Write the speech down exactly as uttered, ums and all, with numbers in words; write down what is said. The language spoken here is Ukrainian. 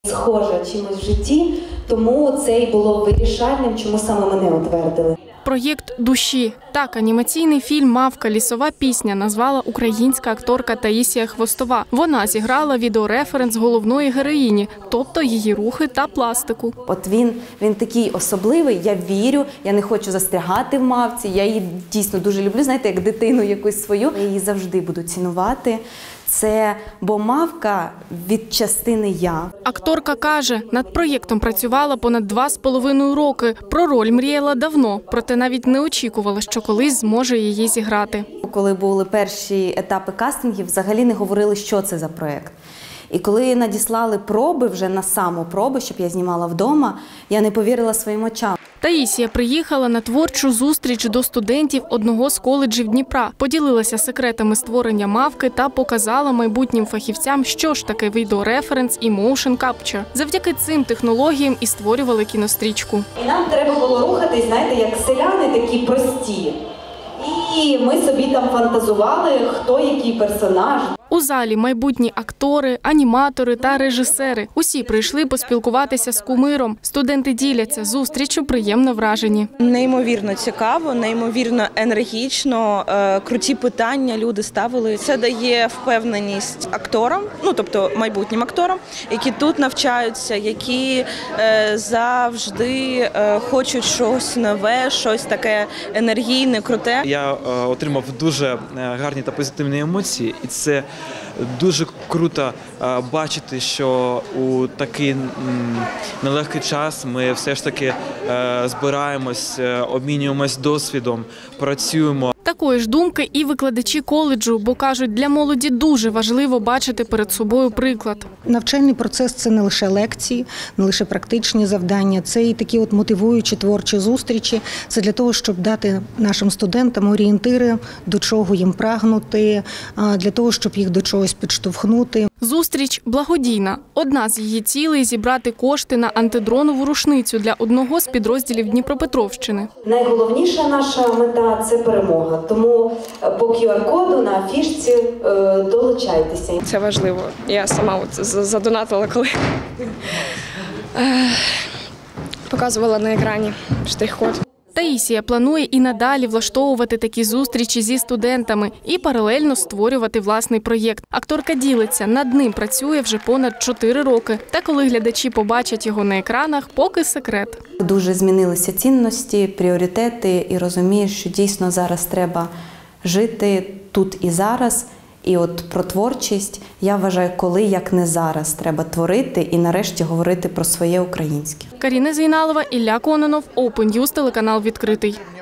схожа чимось в житті, тому це й було вирішальним, чому саме мене утвердили. Проєкт «Душі». Так анімаційний фільм «Мавка. Лісова пісня» назвала українська акторка Таїсія Хвостова. Вона зіграла відеореференс головної героїні, тобто її рухи та пластику. От він, він такий особливий, я вірю, я не хочу застрягати в мавці, я її дійсно дуже люблю, знаєте, як дитину якусь свою. Я її завжди буду цінувати. Це, бо мавка від частини я. Акторка каже, над проєктом працювала понад два з половиною роки. Про роль мріяла давно, проте навіть не очікувала, що колись зможе її зіграти. Коли були перші етапи кастингів, взагалі не говорили, що це за проєкт. І коли надіслали проби вже на саму пробу, щоб я знімала вдома, я не повірила своїм очам. Таїсія приїхала на творчу зустріч до студентів одного з коледжів Дніпра, поділилася секретами створення мавки та показала майбутнім фахівцям, що ж таке відеореференс і motion capture. Завдяки цим технологіям і створювали кінострічку. І нам треба було рухатись, знаєте, як селяни такі прості. І ми собі там фантазували, хто який персонаж. У залі майбутні актори, аніматори та режисери. Усі прийшли поспілкуватися з кумиром. Студенти діляться, зустрічю приємно вражені. Неймовірно цікаво, неймовірно енергічно, круті питання люди ставили. Це дає впевненість акторам, ну тобто майбутнім акторам, які тут навчаються, які завжди хочуть щось нове, щось таке енергійне, круте. Я отримав дуже гарні та позитивні емоції, і це дуже круто бачити, що у такий нелегкий час ми все ж таки збираємось, обмінюємось досвідом, працюємо. Такої ж думки і викладачі коледжу, бо кажуть, для молоді дуже важливо бачити перед собою приклад. Навчальний процес – це не лише лекції, не лише практичні завдання, це і такі от мотивуючі творчі зустрічі. Це для того, щоб дати нашим студентам орієнтири, до чого їм прагнути, для того, щоб їх до чогось підштовхнути. Зустріч благодійна. Одна з її цілей – зібрати кошти на антидронову рушницю для одного з підрозділів Дніпропетровщини. Найголовніша наша мета – це перемога. Тому по ку ар-коду на афішці долучайтеся. Це важливо. Я сама от задонатила, коли показувала на екрані штрих-код. Таїсія планує і надалі влаштовувати такі зустрічі зі студентами і паралельно створювати власний проєкт. Акторка ділиться, над ним працює вже понад чотири роки. Та коли глядачі побачать його на екранах, поки секрет. Дуже змінилися цінності, пріоритети і розумієш, що дійсно зараз треба жити тут і зараз. І от про творчість, я вважаю, коли, як не зараз, треба творити і нарешті говорити про своє українське. Каріна Зейналова, Ілля Кононов, Open News, телеканал «Відкритий».